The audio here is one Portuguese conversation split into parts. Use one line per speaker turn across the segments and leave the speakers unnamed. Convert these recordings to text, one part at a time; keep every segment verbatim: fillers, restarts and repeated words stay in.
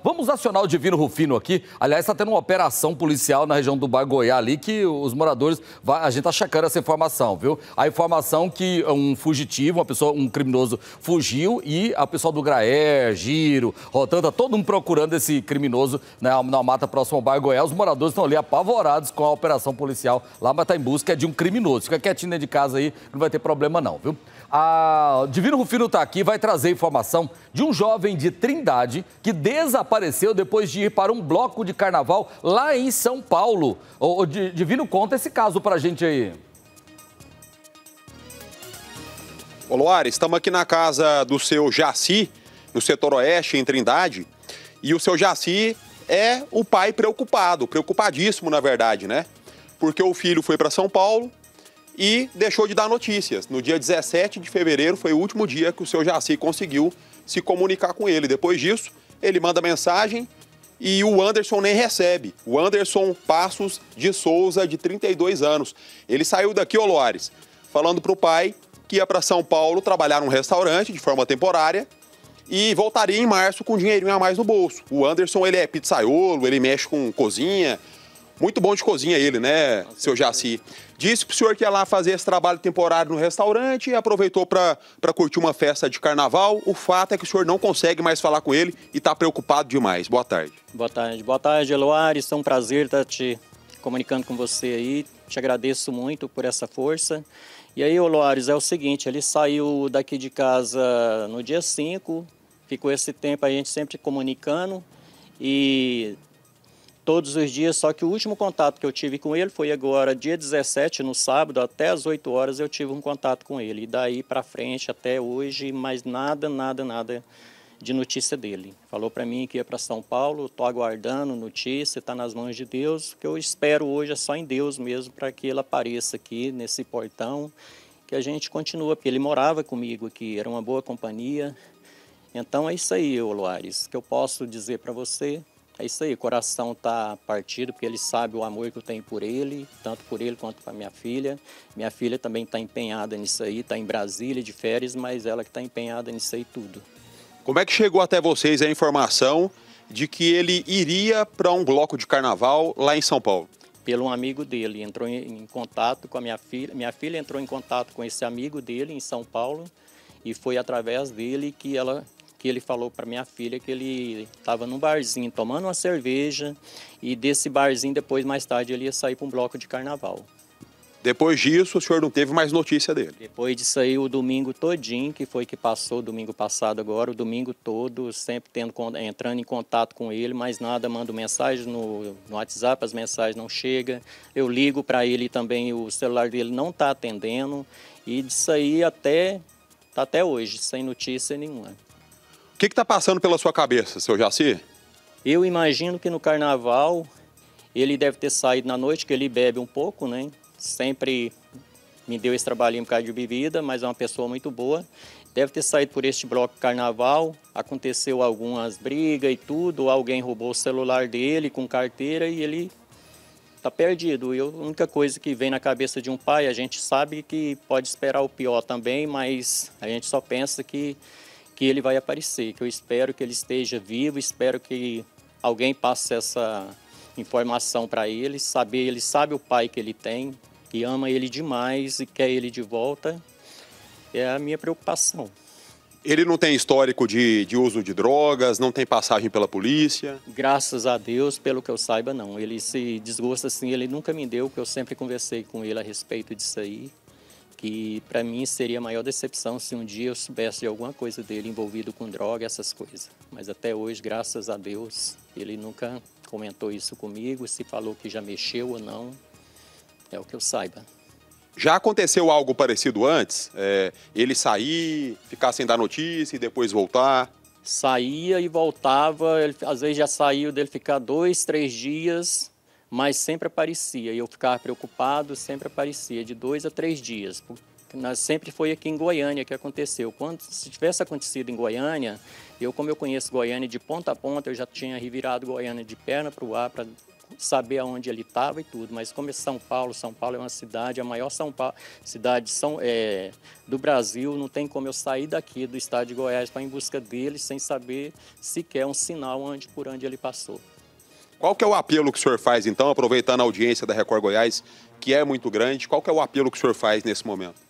Vamos acionar o Divino Rufino aqui. Aliás, está tendo uma operação policial na região do bairro Goiás ali que os moradores... A gente está checando essa informação, viu? A informação que um fugitivo, uma pessoa, um criminoso fugiu e a pessoa do Graer, Giro, Rotanda, todo mundo procurando esse criminoso, né, na mata próxima ao bairro Goiás. Os moradores estão ali apavorados com a operação policial lá, mas está em busca de um criminoso. Fica quietinho dentro de casa aí, não vai ter problema não, viu? A Divino Rufino está aqui, vai trazer informação de um jovem de Trindade que desapareceu depois de ir para um bloco de carnaval lá em São Paulo. O Divino, conta esse caso pra gente aí.
Ô Loares, estamos aqui na casa do seu Jaci, no setor oeste, em Trindade, e o seu Jaci é o pai preocupado, preocupadíssimo na verdade, né? Porque o filho foi para São Paulo e deixou de dar notícias. No dia dezessete de fevereiro foi o último dia que o seu Jaci conseguiu se comunicar com ele. Depois disso, ele manda mensagem e o Anderson nem recebe. O Anderson Passos de Souza, de trinta e dois anos. Ele saiu daqui, ô Loares, falando para o pai que ia para São Paulo trabalhar num restaurante de forma temporária e voltaria em março com um dinheirinho a mais no bolso. O Anderson, ele é pizzaiolo, ele mexe com cozinha. Muito bom de cozinha ele, né, seu Jaci? Disse pro senhor que ia lá fazer esse trabalho temporário no restaurante e aproveitou para curtir uma festa de carnaval. O fato é que o senhor não consegue mais falar com ele e está preocupado demais. Boa tarde.
Boa tarde. Boa tarde, Eloares. É um prazer estar te comunicando com você aí. Te agradeço muito por essa força. E aí, Eloares, é o seguinte, ele saiu daqui de casa no dia cinco, ficou esse tempo a gente sempre comunicando e... todos os dias, só que o último contato que eu tive com ele foi agora, dia dezessete, no sábado, até às oito horas eu tive um contato com ele. E daí para frente, até hoje, mais nada, nada, nada de notícia dele. Falou para mim que ia para São Paulo, estou aguardando notícia, está nas mãos de Deus. O que eu espero hoje é só em Deus mesmo, para que ele apareça aqui nesse portão, que a gente continua, porque ele morava comigo aqui, era uma boa companhia. Então é isso aí, Loares, que eu posso dizer para você. É isso aí, o coração está partido, porque ele sabe o amor que eu tenho por ele, tanto por ele quanto para minha filha. Minha filha também está empenhada nisso aí, está em Brasília de férias, mas ela que está empenhada nisso aí tudo.
Como é que chegou até vocês a informação de que ele iria para um bloco de carnaval lá em São Paulo?
Pelo um amigo dele, entrou em, em contato com a minha filha, minha filha entrou em contato com esse amigo dele em São Paulo e foi através dele que ela... que ele falou para minha filha que ele estava num barzinho tomando uma cerveja e desse barzinho depois, mais tarde, ele ia sair para um bloco de carnaval.
Depois disso, o senhor não teve mais notícia dele?
Depois disso aí, o domingo todinho, que foi que passou, domingo passado agora, o domingo todo, sempre tendo, entrando em contato com ele, mas nada, mando mensagem no, no WhatsApp, as mensagens não chegam, eu ligo para ele também, o celular dele não está atendendo, e disso aí até, tá até hoje, sem notícia nenhuma.
O que está passando pela sua cabeça, seu Jaci?
Eu imagino que no carnaval ele deve ter saído na noite, que ele bebe um pouco, né? Sempre me deu esse trabalhinho por causa de bebida, mas é uma pessoa muito boa. Deve ter saído por este bloco de carnaval, aconteceu algumas brigas e tudo, alguém roubou o celular dele com carteira e ele está perdido. Eu, a única coisa que vem na cabeça de um pai, a gente sabe que pode esperar o pior também, mas a gente só pensa que que ele vai aparecer, que eu espero que ele esteja vivo, espero que alguém passe essa informação para ele, saber, ele sabe o pai que ele tem, que ama ele demais e quer ele de volta, é a minha preocupação.
Ele não tem histórico de, de uso de drogas, não tem passagem pela polícia?
Graças a Deus, pelo que eu saiba, não. Ele se desgosta assim, ele nunca me deu, porque eu sempre conversei com ele a respeito disso aí, que para mim seria a maior decepção se um dia eu soubesse de alguma coisa dele envolvido com droga, essas coisas. Mas até hoje, graças a Deus, ele nunca comentou isso comigo, se falou que já mexeu ou não, é o que eu saiba.
Já aconteceu algo parecido antes? É, ele sair, ficar sem dar notícia e depois voltar?
Saía e voltava, ele, às vezes já saiu dele ficar dois, três dias... mas sempre aparecia, e eu ficava preocupado, sempre aparecia, de dois a três dias. Nós sempre foi aqui em Goiânia que aconteceu. Quando, se tivesse acontecido em Goiânia, eu, como eu conheço Goiânia de ponta a ponta, eu já tinha revirado Goiânia de perna para o ar para saber aonde ele estava e tudo, mas como é São Paulo, São Paulo é uma cidade, a maior São Paulo, cidade São, é, do Brasil, não tem como eu sair daqui do estado de Goiás para ir em busca dele sem saber sequer um sinal onde, por onde ele passou.
Qual que é o apelo que o senhor faz, então, aproveitando a audiência da Record Goiás, que é muito grande, qual que é o apelo que o senhor faz nesse momento?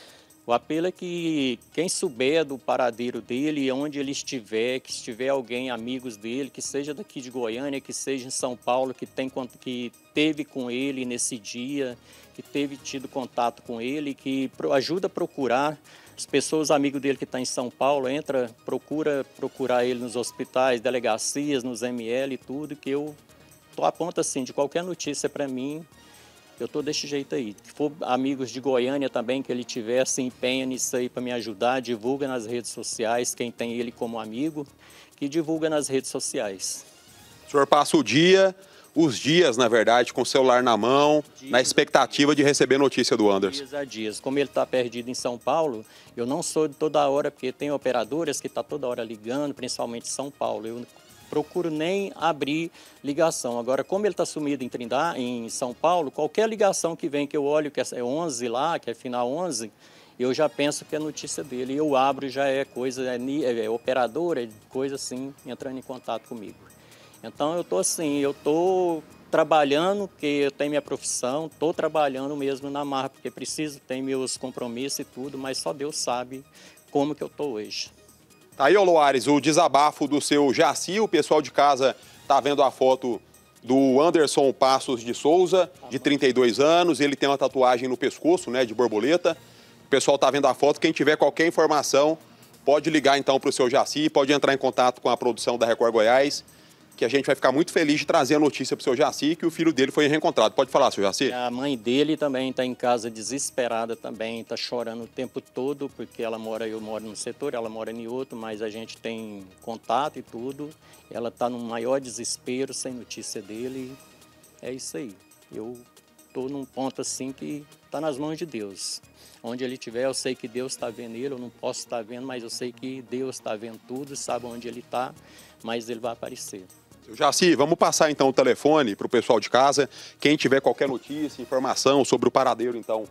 O apelo é que quem souber do paradeiro dele, onde ele estiver, que estiver alguém, amigos dele, que seja daqui de Goiânia, que seja em São Paulo, que, tem, que teve com ele nesse dia, que teve tido contato com ele, que ajuda a procurar as pessoas, amigos dele que estão em São Paulo, entra, procura procurar ele nos hospitais, delegacias, nos M L e tudo, que eu tô a ponto assim, de qualquer notícia para mim, eu tô desse jeito aí. Se for amigos de Goiânia também, que ele tiver, se empenha nisso aí para me ajudar, divulga nas redes sociais, quem tem ele como amigo, que divulga nas redes sociais.
O senhor passa o dia, os dias, na verdade, com o celular na mão, dias, na expectativa de receber notícia do Anderson.
Dias a dias. Como ele está perdido em São Paulo, eu não sou de toda hora, porque tem operadoras que estão tá toda hora ligando, principalmente São Paulo. Eu procuro nem abrir ligação. Agora, como ele está sumido em Trindade, em São Paulo, qualquer ligação que vem, que eu olho, que é onze lá, que é final onze, eu já penso que é notícia dele. Eu abro, já é coisa, é, é operadora, é coisa assim, entrando em contato comigo. Então, eu estou assim, eu estou trabalhando, porque eu tenho minha profissão, estou trabalhando mesmo na marra, porque preciso, tenho meus compromissos e tudo, mas só Deus sabe como que eu estou hoje.
Tá aí, ô Loares, o desabafo do seu Jaci, o pessoal de casa tá vendo a foto do Anderson Passos de Souza, de trinta e dois anos, ele tem uma tatuagem no pescoço, né, de borboleta. O pessoal tá vendo a foto, quem tiver qualquer informação, pode ligar então para o seu Jaci, pode entrar em contato com a produção da Record Goiás, que a gente vai ficar muito feliz de trazer a notícia para o seu Jaci, que o filho dele foi reencontrado. Pode falar, seu Jaci?
A mãe dele também está em casa desesperada também, está chorando o tempo todo, porque ela mora, eu moro num setor, ela mora em outro, mas a gente tem contato e tudo. Ela está no maior desespero, sem notícia dele. É isso aí. Eu estou num ponto assim que está nas mãos de Deus. Onde ele estiver, eu sei que Deus está vendo ele, eu não posso estar vendo, mas eu sei que Deus está vendo tudo, sabe onde ele está, mas ele vai aparecer.
Seu Jaci, vamos passar então o telefone para o pessoal de casa. Quem tiver qualquer notícia, informação sobre o paradeiro então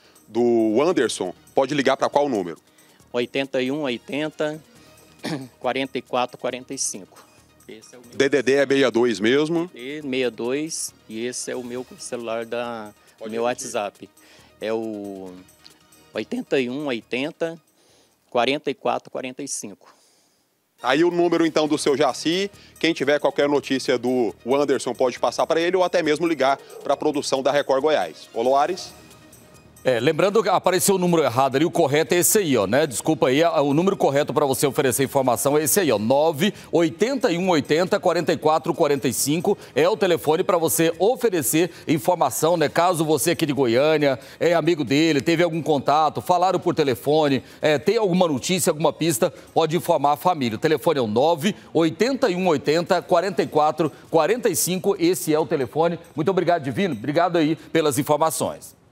do Anderson, pode ligar para qual número?
oitenta e um oitenta, quarenta e quatro quarenta e cinco. Esse é o meu...
D D D é sessenta e dois mesmo?
D D D sessenta e dois e esse é o meu celular da
pode
meu
repetir.
WhatsApp. É o oitenta e um oitenta, quarenta e quatro quarenta e cinco.
Aí o número, então, do seu Jaci. Quem tiver qualquer notícia do Anderson pode passar para ele ou até mesmo ligar para a produção da Record Goiás. Ô, Loares?
É, lembrando que apareceu o número errado ali, o correto é esse aí, ó, né? Desculpa aí, o número correto para você oferecer informação é esse aí, ó, nove oito um oito zero, quatro quatro quatro cinco, é o telefone para você oferecer informação, né? Caso você aqui de Goiânia, é amigo dele, teve algum contato, falaram por telefone, é, tem alguma notícia, alguma pista, pode informar a família. O telefone é o nove oito um oito zero, quatro quatro quatro cinco, esse é o telefone. Muito obrigado, Divino, obrigado aí pelas informações.